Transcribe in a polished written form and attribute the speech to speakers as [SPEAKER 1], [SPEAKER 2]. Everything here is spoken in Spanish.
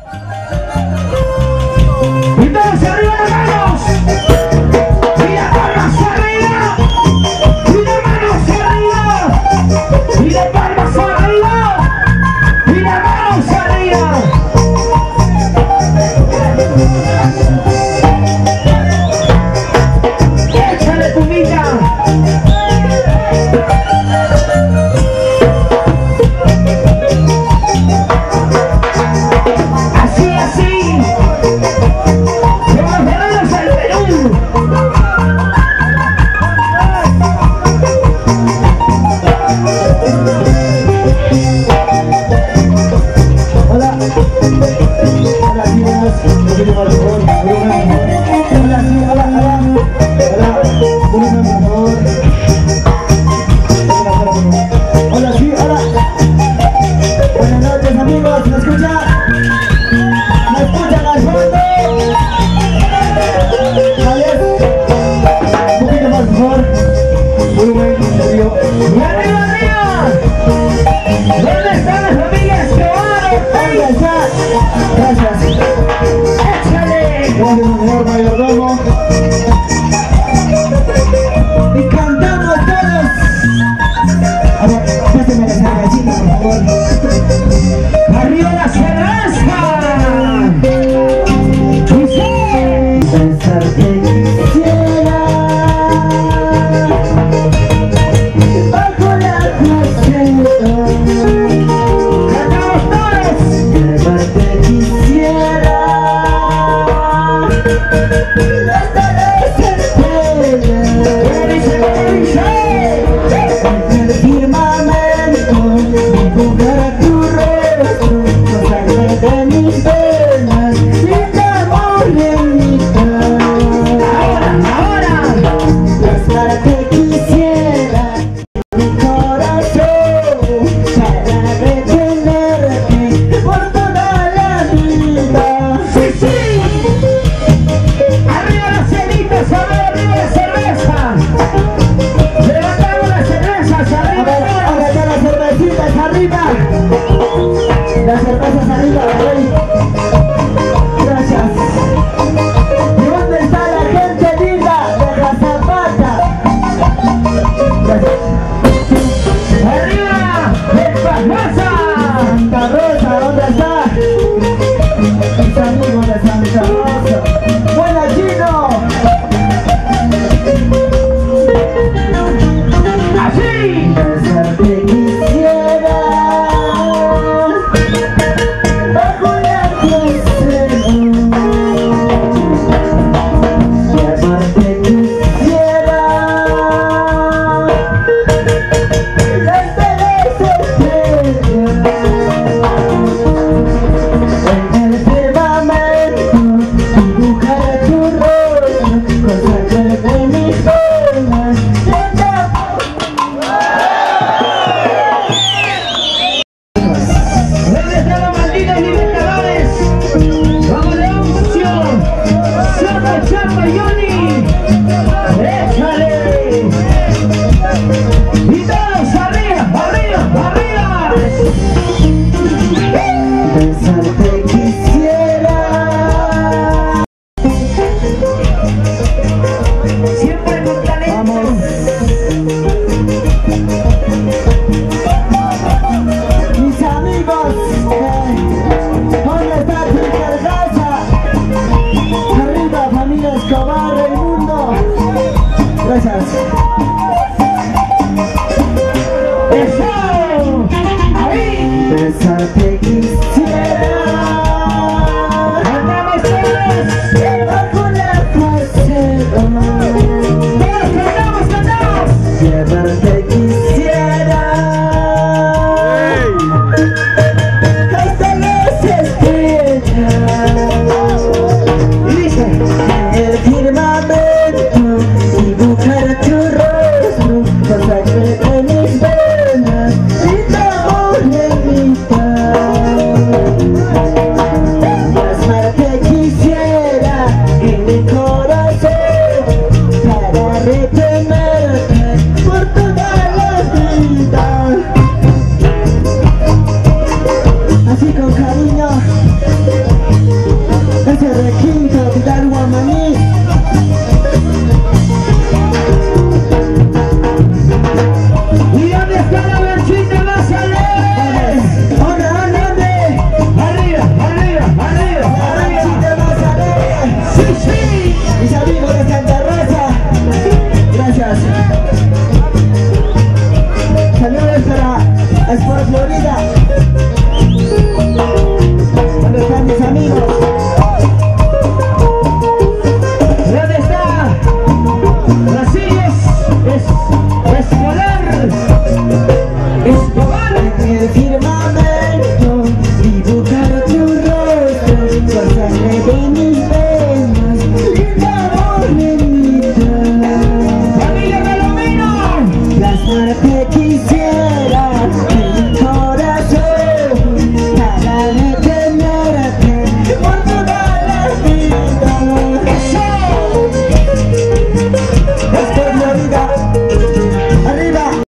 [SPEAKER 1] Y todos arriba las manos. Y las palmas arriba. Y las manos arriba. Y las palmas arriba. Y las manos arriba. Échale pumita. Así, así. Los guerreros del Perú. Hola. Hola, chicos. Un poquito más, por favor. Hola, sí, hola, hola. Hola. Volumen, por favor. Hola, sí, hola. Buenas noches, amigos. ¿Me escuchan? ¿Me escuchan al fondo? Javier. Un poquito más, por favor. Volumen, serio. ¡Y arriba, arriba! ¿Dónde están las familias Escobar? Gracias.